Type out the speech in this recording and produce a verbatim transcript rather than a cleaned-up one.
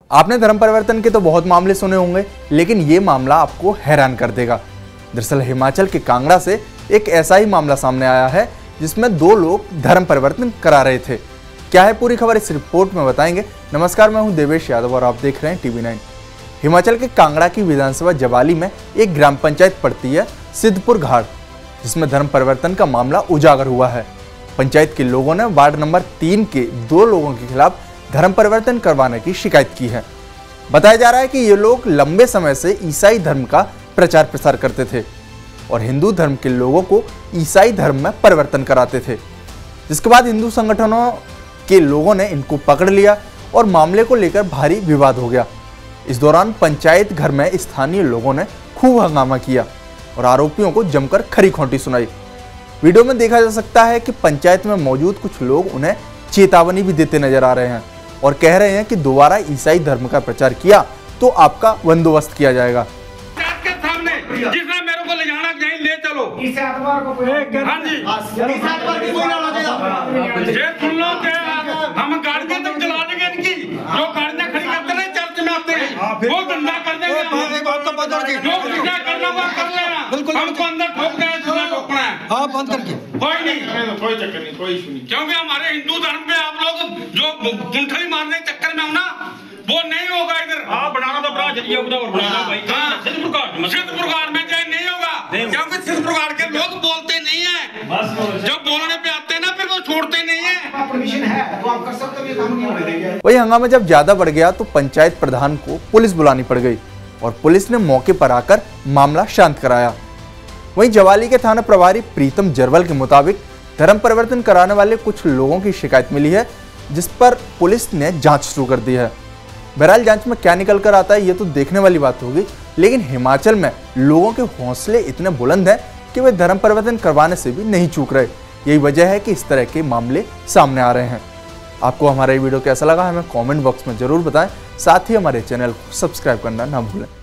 आपने धर्म परिवर्तन के तो बहुत मामले सुने होंगे, लेकिन ये मामला आपको हैरान कर देगा। दरअसल हिमाचल के कांगड़ा से एक ऐसा ही मामला सामने आया है जिसमें दो लोग धर्म परिवर्तन करा रहे थे। क्या है पूरी खबर इस रिपोर्ट में बताएंगे। नमस्कार, मैं हूं देवेश यादव और आप देख रहे हैं टीवी नाइन। हिमाचल के कांगड़ा की विधानसभा जवाली में एक ग्राम पंचायत पड़ती है सिद्धपुर घाट, जिसमें धर्म परिवर्तन का मामला उजागर हुआ है। पंचायत के लोगों ने वार्ड नंबर तीन के दो लोगों के खिलाफ धर्म परिवर्तन करवाने की शिकायत की है। बताया जा रहा है कि ये लोग लंबे समय से ईसाई धर्म का प्रचार प्रसार करते थे और हिंदू धर्म के लोगों को ईसाई धर्म में परिवर्तन कराते थे, जिसके बाद हिंदू संगठनों के लोगों ने इनको पकड़ लिया और मामले को लेकर भारी विवाद हो गया। इस दौरान पंचायत घर में स्थानीय लोगों ने खूब हंगामा किया और आरोपियों को जमकर खरी खोटी सुनाई। वीडियो में देखा जा सकता है कि पंचायत में मौजूद कुछ लोग उन्हें चेतावनी भी देते नजर आ रहे हैं और कह रहे हैं कि दोबारा ईसाई धर्म का प्रचार किया तो आपका बंदोबस्त किया जाएगा। के सामने जिसने मेरे को ले जाना कहीं ले चलो, इस आतवार को हाँ जी इस आतवार की कोई ना लगे। ये सुन लो कि हम गाड़ियां तक चला देंगे इनकी, जो गाड़ियां खड़ी करते हैं चर्च में आते हैं वो धंधा कर देंगे। जो धंधा करना वो कर लेना, हमको अंदर ठोक देना, सुना ठोकना है। हाँ बंद करके कोई नहीं, कोई चक्कर नहीं, कोई इशू नहीं, क्योंकि हमारे हिंदू धर्म पे आप लोग जो गुंठली मारने के चक्कर में हो ना, वो नहीं होगा इधर। हाँ बनाना तो बड़ा जरिया उधर बनाना भाई। हाँ सिद्धपुर सिद्धपुर घाट में जाए नहीं होगा, क्योंकि सिद्धपुर घाट के लोग बोलते नहीं है। जब बोलने पे आते हैं ना फिर वो छोड़ते नहीं है। परमिशन है तो आप कर सकते हो, ये काम नहीं होने। वही हंगामा जब ज्यादा बढ़ गया तो पंचायत प्रधान को पुलिस बुलानी पड़ गई और पुलिस ने मौके पर आकर मामला शांत कराया। वहीं जवाली के थाना प्रभारी प्रीतम जरवल के मुताबिक धर्म परिवर्तन कराने वाले कुछ लोगों की शिकायत मिली है, जिस पर पुलिस ने जांच शुरू कर दी है। बहरहाल जांच में क्या निकल कर आता है ये तो देखने वाली बात होगी, लेकिन हिमाचल में लोगों के हौसले इतने बुलंद हैं कि वे धर्म परिवर्तन करवाने से भी नहीं चूक रहे। यही वजह है कि इस तरह के मामले सामने आ रहे हैं। आपको हमारा ये वीडियो कैसा लगा हमें कमेंट बॉक्स में जरूर बताएं, साथ ही हमारे चैनल को सब्सक्राइब करना ना भूलें।